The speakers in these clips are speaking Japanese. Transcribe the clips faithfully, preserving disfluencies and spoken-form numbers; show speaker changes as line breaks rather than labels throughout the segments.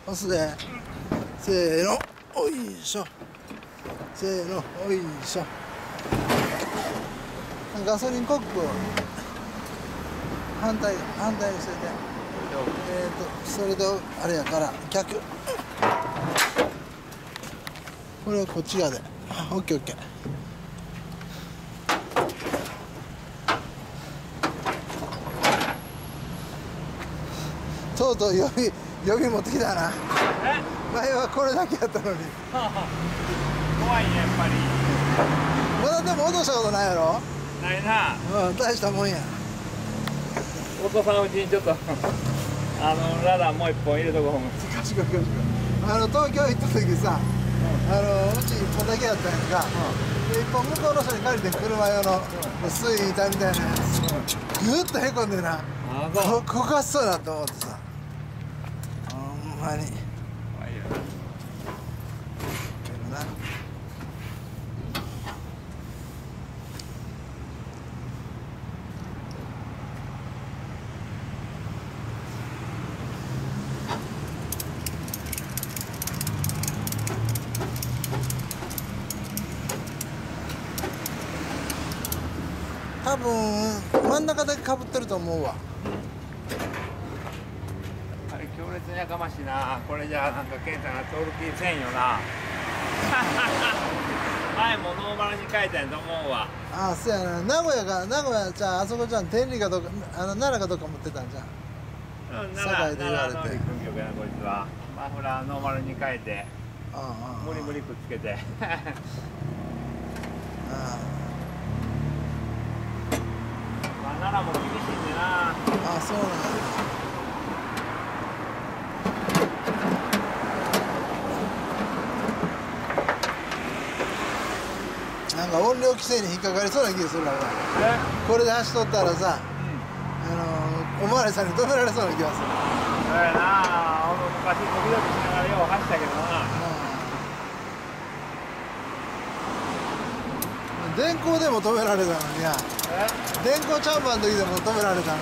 押すで。せーの、おいしょ。せーの、おいしょ。ガソリンコック反対反対にしてて、えっとそれであれやから逆。これはこっち側で。オッケーオッケー。とうとう予備予備持ってきたな。前はこれだけやったのに。
怖いねやっぱり。
まだでも落としたことないやろ。
ないな。
うん、大したもんや。
お子さんのうちにちょっとあのラダーもう一本入れとこう。
違う違う違う。あの東京行った時さ、うん、あのうち一本だけやったんやんか。うん、で一本向こうの人に借りて車用の薄い板みたいなやつ。ぐーっとへこんでな。こ焦がしそうなと思ってさ。ほんまに。怖いよな。けどな。多分真ん中だけかぶってると思うわ。
あれ強烈にやかましいな。これじゃあなんかケンタが通る気せんよな。前もノーマルに書いたんやと思うわ。
ああ、そうやな。名古屋が名古屋じゃああそこじゃん天理かどっかあの奈良かどっか持ってたんじゃん。
うん、奈良奈良の陸軍局やなこいつは。マフラーノーマルに変えて無理無理くっつけて。ああ。奈良も厳しいんでな。あ
あ、そうなんや。なんか音量規制に引っかかりそうな気がするわ。これで走っとったらさ、うん、あのおまわりさんに止められそうな気がする。
そうやな。俺も昔ドキドキしながらよう走ったけどな。
電光でも止められたのにや。電光チャンバーの時でも止められたのに。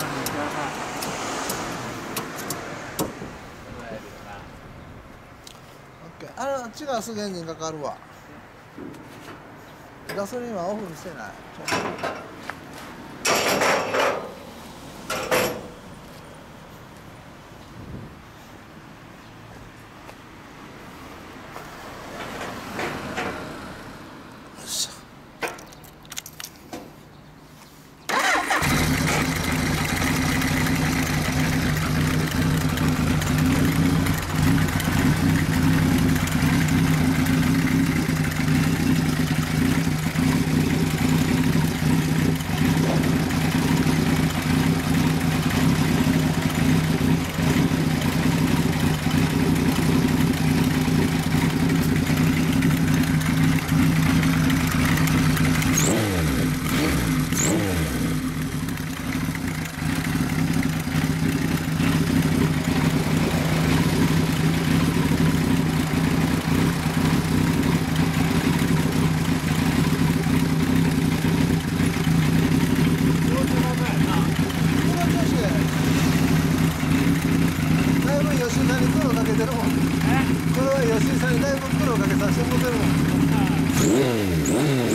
あれあっちがすぐエンジンかかるわ。ガソリンはオフにしてない。吉井さんにだいぶ苦労かけさせてもらってるもん。